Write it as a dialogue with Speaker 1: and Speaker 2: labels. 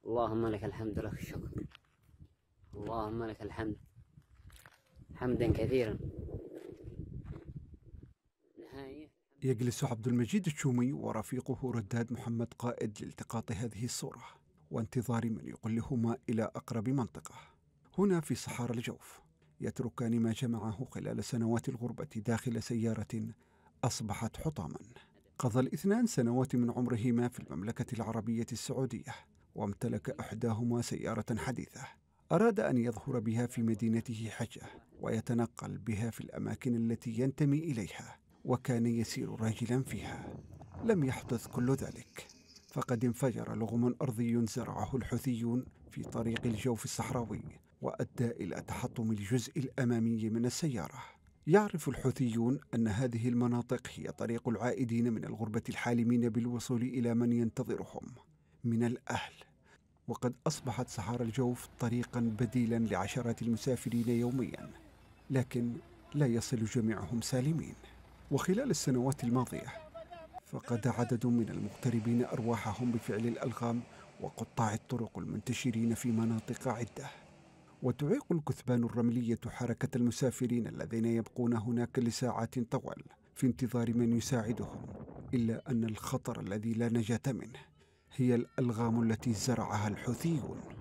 Speaker 1: اللهم لك الحمد لك الشكر. اللهم لك الحمد حمدا كثيرا. نهاية.
Speaker 2: يجلس عبد المجيد الشومي ورفيقه رداد محمد قائد لالتقاط هذه الصورة وانتظار من يقلهما إلى أقرب منطقة. هنا في صحارى الجوف يتركان ما جمعه خلال سنوات الغربة داخل سيارة أصبحت حطاما. قضى الاثنان سنوات من عمرهما في المملكة العربية السعودية، وامتلك إحداهما سيارة حديثة أراد أن يظهر بها في مدينته حجة ويتنقل بها في الأماكن التي ينتمي إليها، وكان يسير راجلا فيها. لم يحدث كل ذلك، فقد انفجر لغم أرضي زرعه الحوثيون في طريق الجوف الصحراوي وأدى إلى تحطم الجزء الأمامي من السيارة. يعرف الحوثيون أن هذه المناطق هي طريق العائدين من الغربة الحالمين بالوصول إلى من ينتظرهم من الأهل، وقد أصبحت صحارى الجوف طريقا بديلا لعشرات المسافرين يوميا، لكن لا يصل جميعهم سالمين. وخلال السنوات الماضية فقد عدد من المغتربين أرواحهم بفعل الألغام وقطاع الطرق المنتشرين في مناطق عدة. وتعيق الكثبان الرملية حركة المسافرين الذين يبقون هناك لساعات طوال في انتظار من يساعدهم، إلا أن الخطر الذي لا نجاة منه هي الألغام التي زرعها الحوثيون.